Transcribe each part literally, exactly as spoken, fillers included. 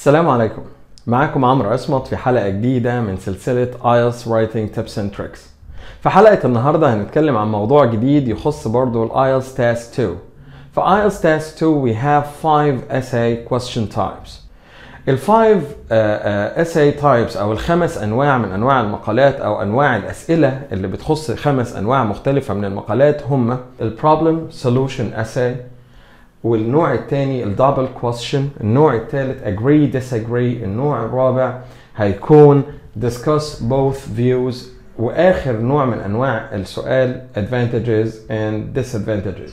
السلام عليكم، معاكم عمرو عصمت في حلقة جديدة من سلسلة آيلتس Writing Tips and Tricks. في حلقة النهاردة هنتكلم عن موضوع جديد يخص برضو ال آيلتس Task two. في آيلتس Task two we have five essay question types. ال five uh, uh, essay types أو الخمس أنواع من أنواع المقالات أو أنواع الأسئلة اللي بتخص خمس أنواع مختلفة من المقالات هم ال Problem Solution Essay، والنوع الثاني ال Double Question، النوع الثالث Agree Disagree، النوع الرابع هيكون Discuss Both Views، وآخر نوع من أنواع السؤال Advantages and Disadvantages.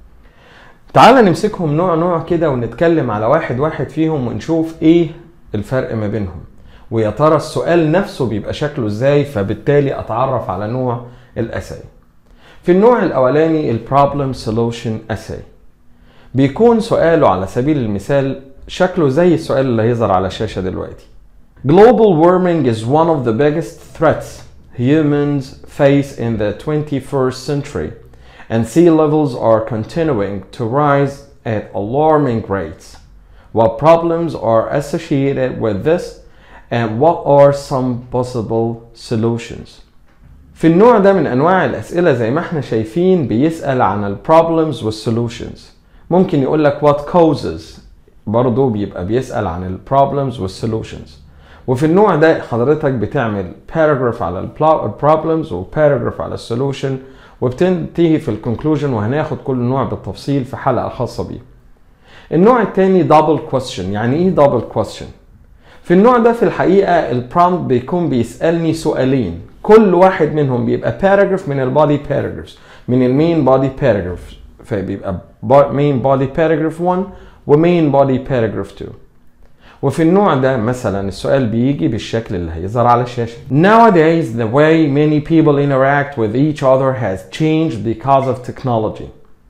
تعال نمسكهم نوع نوع كده ونتكلم على واحد واحد فيهم ونشوف ايه الفرق ما بينهم، ويا ترى السؤال نفسه بيبقى شكله ازاي، فبالتالي اتعرف على نوع الاساي. في النوع الاولاني ال Problem Solution Essay بيكون سؤاله على سبيل المثال شكله زي السؤال اللي هيظهر على الشاشة دلوقتي. Global warming is one of the biggest threats humans face in the twenty-first century, and sea levels are continuing to rise at alarming rates. What problems are associated with this, and what are some possible solutions? في النوع ده من أنواع الأسئلة زي ما احنا شايفين بيسأل عن ال problems وال solutions. ممكن يقول لك what causes، برضو بيبقى بيسأل عن ال problems وال solutions. وفي النوع ده حضرتك بتعمل paragraph على ال problems و paragraph على ال solution، وبتنتهي في الكونكلوجن، وهناخد كل نوع بالتفصيل في حلقة خاصة بيه. النوع الثاني double question. يعني ايه double question؟ في النوع ده في الحقيقة البرومبت بيكون بيسألني سؤالين، كل واحد منهم بيبقى paragraph من البادي paragraphs، من المين body paragraph، فبيبقى main body paragraph one و main body paragraph two. وفي النوع ده مثلا السؤال بيجي بالشكل اللي هيظهر على الشاشة. Nowadays the way many people interact with each other has changed because of technology.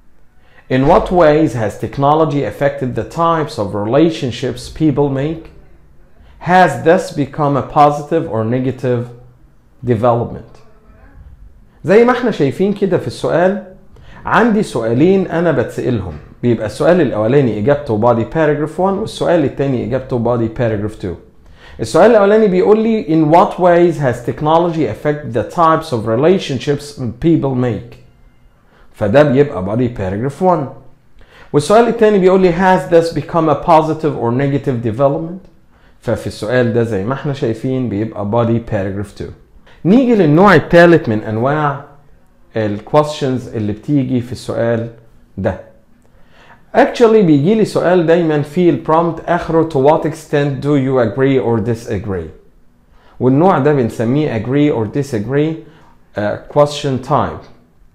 In what ways has technology affected the types of relationships people make? Has this become a positive or negative development? زي ما احنا شايفين كده في السؤال عندي سؤالين انا بتسألهم، بيبقى السؤال الاولاني اجابته body paragraph one والسؤال الثاني اجابته body paragraph two. السؤال الاولاني بيقول لي in what ways has technology affected the types of relationships people make، فده بيبقى body paragraph one. والسؤال الثاني بيقول لي has this become a positive or negative development، ففي السؤال ده زي ما احنا شايفين بيبقى body paragraph two. نيجي للنوع الثالث من انواع الquestions اللي بتيجي في السؤال ده. actually بيجي لي سؤال دايما فيه البرومبت اخره to what extent do you agree or disagree، والنوع ده بنسميه agree or disagree uh, question type.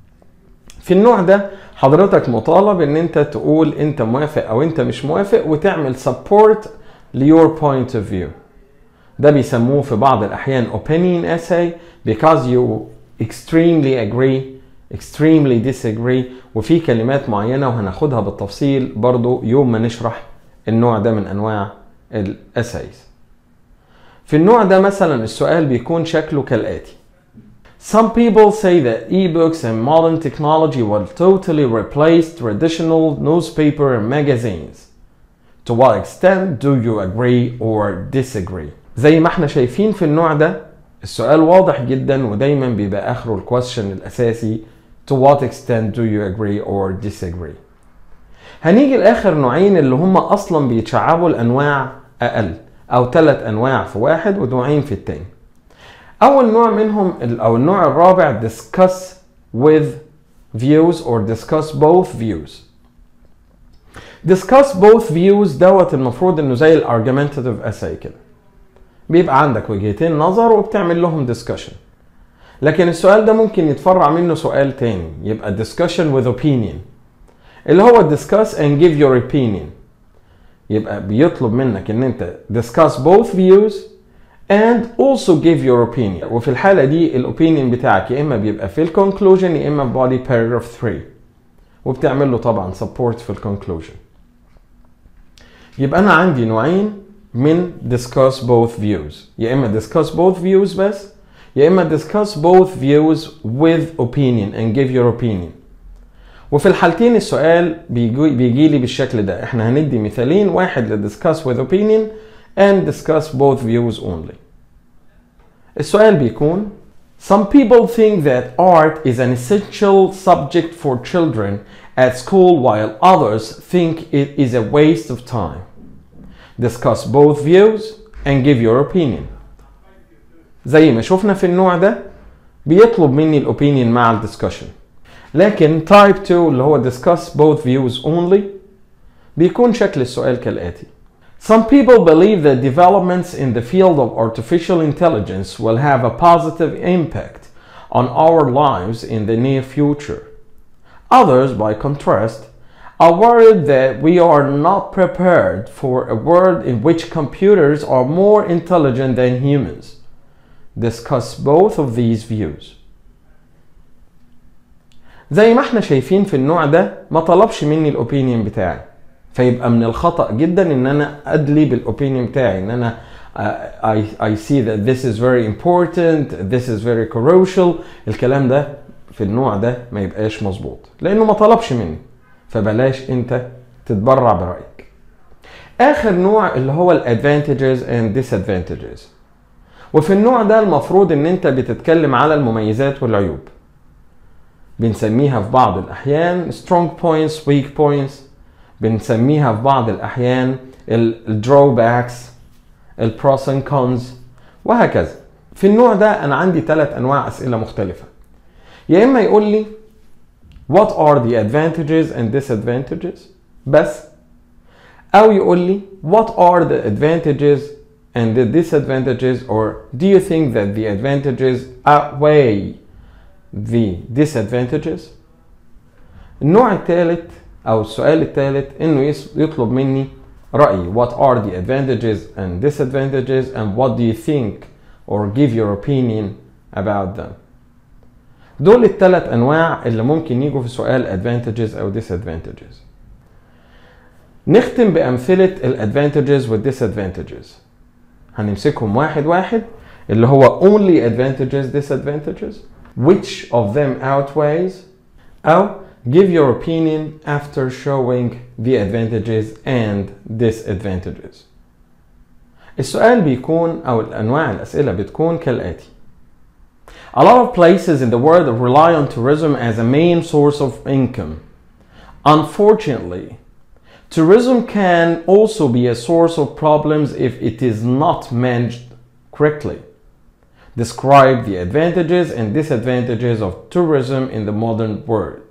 في النوع ده حضرتك مطالب ان انت تقول انت موافق او انت مش موافق وتعمل support ليور point of view. ده بيسموه في بعض الاحيان opinion essay because you extremely agree extremely disagree، وفي كلمات معينة وهناخدها بالتفصيل برضو يوم ما نشرح النوع ده من أنواع الأسايز. في النوع ده مثلا السؤال بيكون شكله كالآتي. Some people say that e-books and modern technology will totally replace traditional newspaper and magazines. To what extent do you agree or disagree؟ زي ما احنا شايفين في النوع ده السؤال واضح جدا ودايما بيبقى آخره الكويستشن الأساسي to what extent do you agree or disagree. هنيجي لآخر نوعين اللي هم أصلا بيتشعبوا الأنواع أقل، أو ثلاث أنواع في واحد ونوعين في التاني. أول نوع منهم أو النوع الرابع discuss with views or discuss both views. discuss both views دوت المفروض إنه زي ال argumentative essay كده، بيبقى عندك وجهتين نظر وبتعمل لهم discussion. لكن السؤال ده ممكن يتفرع منه سؤال تاني يبقى discussion with opinion، اللي هو discuss and give your opinion. يبقى بيطلب منك ان انت discuss both views and also give your opinion. وفي الحالة دي الopinion بتاعك يا اما بيبقى في الconclusion يا اما في body paragraph three، وبتعمل له طبعا support في الconclusion. يبقى انا عندي نوعين من discuss both views، يا اما discuss both views بس يا اما discuss both views with opinion and give your opinion. وفي الحالتين السؤال بيجي, بيجي لي بالشكل ده. احنا هندي مثالين، واحد ل discuss with opinion and discuss both views only. السؤال بيكون Some people think that art is an essential subject for children at school while others think it is a waste of time. Discuss both views and give your opinion. زي ما شفنا في النوع ده بيطلب مني الopinion مع الدiscussion. لكن type two اللي هو discuss both views only بيكون شكل السؤال كالآتي. Some people believe that developments in the field of artificial intelligence will have a positive impact on our lives in the near future. Others, by contrast, are worried that we are not prepared for a world in which computers are more intelligent than humans. Discuss both of these views. زي ما احنا شايفين في النوع ده ما طلبش مني الأوبينيون بتاعي، فيبقى من الخطأ جدا ان انا ادلي بالاوبينيون بتاعي ان انا uh, I, I see that this is very important, this is very crucial. الكلام ده في النوع ده ما يبقاش مظبوط لانه ما طلبش مني، فبلاش انت تتبرع برأيك. اخر نوع اللي هو ال advantages and disadvantages، وفي النوع ده المفروض ان انت بتتكلم على المميزات والعيوب. بنسميها في بعض الاحيان strong points, weak points. بنسميها في بعض الأحيان ال drawbacks، ال pros and cons، وهكذا. في النوع ده أنا عندي ثلاث أنواع أسئلة مختلفة. يا إما يقول لي what are the advantages and disadvantages بس، أو يقول لي what are the advantages and the disadvantages, or do you think that the advantages outweigh the disadvantages. النوع الثالث أو السؤال الثالث إنه يطلب مني رأيي what are the advantages and disadvantages and what do you think or give your opinion about them. دول الثلاث أنواع اللي ممكن يجوا في سؤال advantages أو disadvantages. نختم بأمثلة ال advantages وال disadvantages. هنمسكهم واحد واحد اللي هو only advantages disadvantages, which of them outweighs، أو give your opinion after showing the advantages and disadvantages. السؤال بيكون أو الأنواع الأسئلة بتكون كالآتي. A lot of places in the world rely on tourism as a main source of income. Unfortunately, tourism can also be a source of problems if it is not managed correctly. Describe the advantages and disadvantages of tourism in the modern world.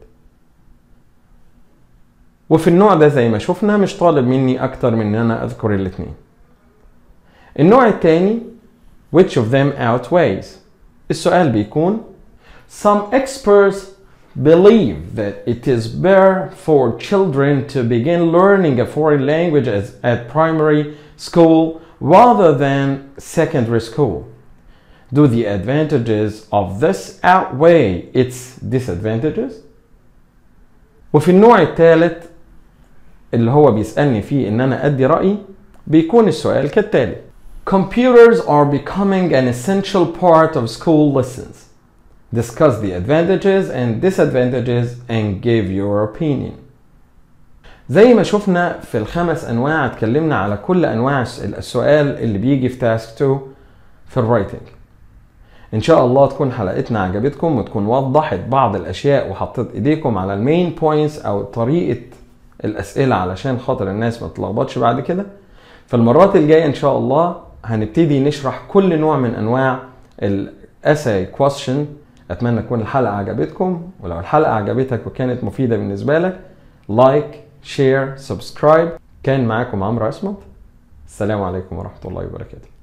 وفي النوع ده زي ما شفنا مش طالب مني أكتر من أن أنا أذكر الاثنين. النوع الثاني which of them outweighs. السؤال بيكون some experts believe that it is better for children to begin learning a foreign language as, at primary school rather than secondary school. Do the advantages of this outweigh its disadvantages? وفي النوع الثالث اللي هو بيسألني فيه إن أنا أدي رأيي بيكون السؤال كالتالي. Computers are becoming an essential part of school lessons. Discuss the advantages and disadvantages and give your opinion. زي ما شفنا في الخمس أنواع اتكلمنا على كل أنواع السؤال اللي بيجي في تاسك اتنين في الرايتنج. إن شاء الله تكون حلقتنا عجبتكم وتكون وضحت بعض الأشياء وحطيت إيديكم على المين بوينتس أو طريقة الأسئلة علشان خاطر الناس ما تلخبطش بعد كده. في المرات الجاية إن شاء الله هنبتدي نشرح كل نوع من أنواع الأساي كويستشن. أتمنى تكون الحلقة عجبتكم، ولو الحلقة عجبتك وكانت مفيدة بالنسبة لك لايك شير سبسكرايب. كان معاكم عمرو عصمت. السلام عليكم ورحمة الله وبركاته.